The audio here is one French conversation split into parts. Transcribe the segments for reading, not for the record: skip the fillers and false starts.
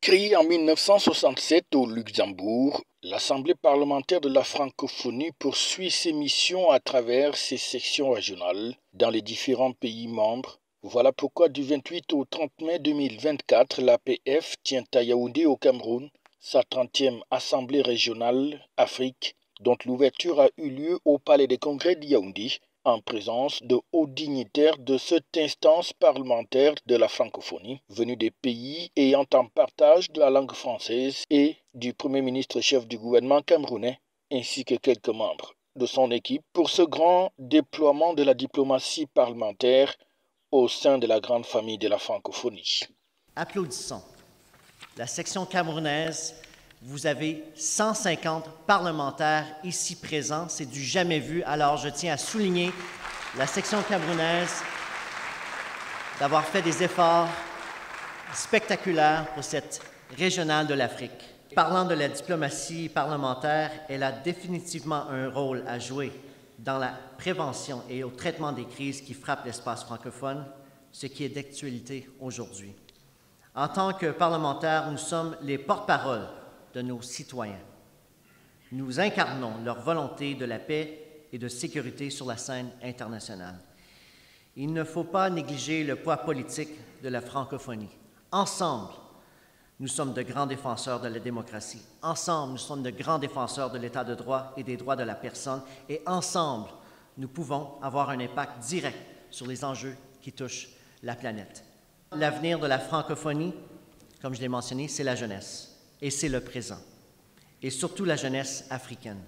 Créée en 1967 au Luxembourg, l'Assemblée parlementaire de la francophonie poursuit ses missions à travers ses sections régionales dans les différents pays membres. Voilà pourquoi du 28 au 30 mai 2024, l'APF tient à Yaoundé au Cameroun sa 30e Assemblée régionale Afrique, dont l'ouverture a eu lieu au Palais des Congrès de Yaoundé, en présence de hauts dignitaires de cette instance parlementaire de la francophonie, venus des pays ayant en partage de la langue française et du Premier ministre chef du gouvernement camerounais, ainsi que quelques membres de son équipe, pour ce grand déploiement de la diplomatie parlementaire au sein de la grande famille de la francophonie. Applaudissons. La section camerounaise, vous avez 150 parlementaires ici présents, c'est du jamais vu. Alors je tiens à souligner la section camerounaise d'avoir fait des efforts spectaculaires pour cette régionale de l'Afrique. Parlant de la diplomatie parlementaire, elle a définitivement un rôle à jouer dans la prévention et au traitement des crises qui frappent l'espace francophone, ce qui est d'actualité aujourd'hui. En tant que parlementaires, nous sommes les porte-parole de nos citoyens. Nous incarnons leur volonté de la paix et de sécurité sur la scène internationale. Il ne faut pas négliger le poids politique de la francophonie. Ensemble, nous sommes de grands défenseurs de la démocratie. Ensemble, nous sommes de grands défenseurs de l'État de droit et des droits de la personne. Et ensemble, nous pouvons avoir un impact direct sur les enjeux qui touchent la planète. L'avenir de la francophonie, comme je l'ai mentionné, c'est la jeunesse et c'est le présent, et surtout la jeunesse africaine.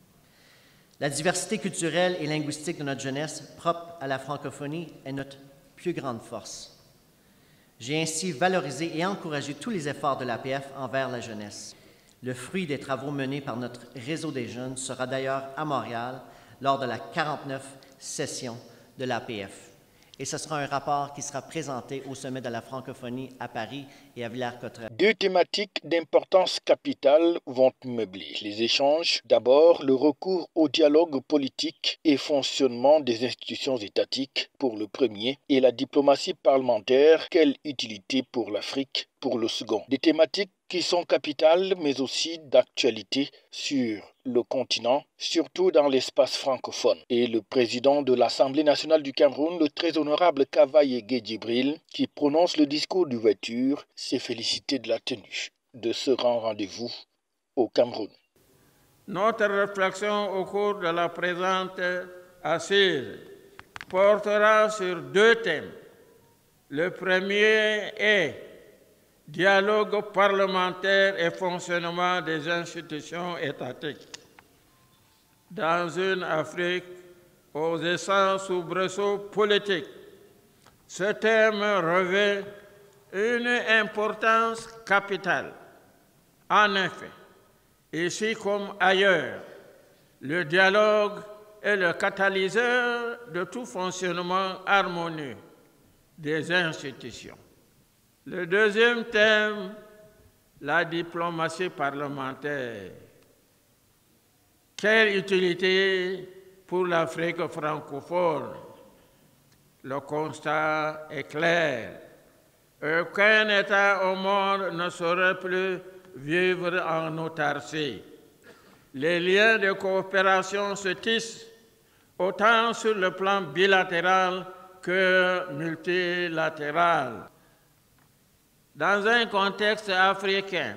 La diversité culturelle et linguistique de notre jeunesse propre à la francophonie est notre plus grande force. J'ai ainsi valorisé et encouragé tous les efforts de l'APF envers la jeunesse. Le fruit des travaux menés par notre réseau des jeunes sera d'ailleurs à Montréal lors de la 49e session de l'APF. Et ce sera un rapport qui sera présenté au sommet de la francophonie à Paris et à Villers-Cotterêts. Deux thématiques d'importance capitale vont meubler les échanges. D'abord, le recours au dialogue politique et fonctionnement des institutions étatiques pour le premier, et la diplomatie parlementaire, quelle utilité pour l'Afrique pour le second. Des thématiques qui sont capitales mais aussi d'actualité sur le continent, surtout dans l'espace francophone. Et le président de l'Assemblée nationale du Cameroun, le très honorable Kavaye Djibril, qui prononce le discours d'ouverture, s'est félicité de la tenue de ce grand rendez-vous au Cameroun. Notre réflexion au cours de la présente assise portera sur deux thèmes. Le premier est dialogue parlementaire et fonctionnement des institutions étatiques. Dans une Afrique aux essents soubresauts politiques, ce thème revêt une importance capitale. En effet, ici comme ailleurs, le dialogue est le catalyseur de tout fonctionnement harmonieux des institutions. Le deuxième thème, la diplomatie parlementaire. Quelle utilité pour l'Afrique francophone? Le constat est clair. Aucun État au monde ne saurait plus vivre en autarcie. Les liens de coopération se tissent autant sur le plan bilatéral que multilatéral. Dans un contexte africain,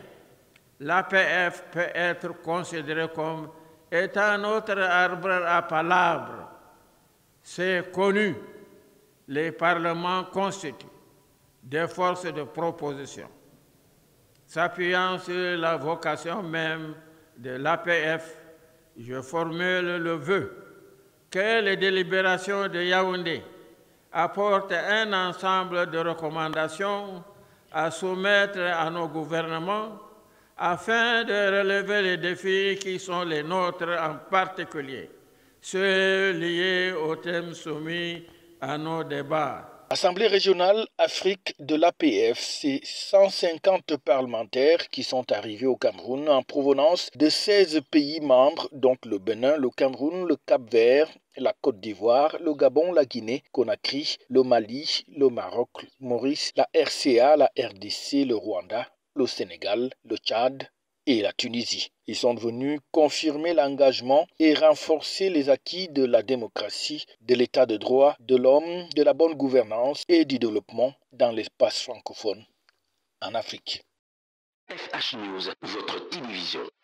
l'APF peut être considérée comme étant notre arbre à palabres. C'est connu, les parlements constituent des forces de proposition. S'appuyant sur la vocation même de l'APF, je formule le vœu que les délibérations de Yaoundé apportent un ensemble de recommandations à soumettre à nos gouvernements afin de relever les défis qui sont les nôtres en particulier, ceux liés aux thèmes soumis à nos débats. Assemblée régionale Afrique de l'APF, c'est 150 parlementaires qui sont arrivés au Cameroun en provenance de 16 pays membres, dont le Bénin, le Cameroun, le Cap-Vert, la Côte d'Ivoire, le Gabon, la Guinée, Conakry, le Mali, le Maroc, Maurice, la RCA, la RDC, le Rwanda le Sénégal, le Tchad et la Tunisie. Ils sont venus confirmer l'engagement et renforcer les acquis de la démocratie, de l'état de droit, de l'homme, de la bonne gouvernance et du développement dans l'espace francophone en Afrique. FH News, votre télévision.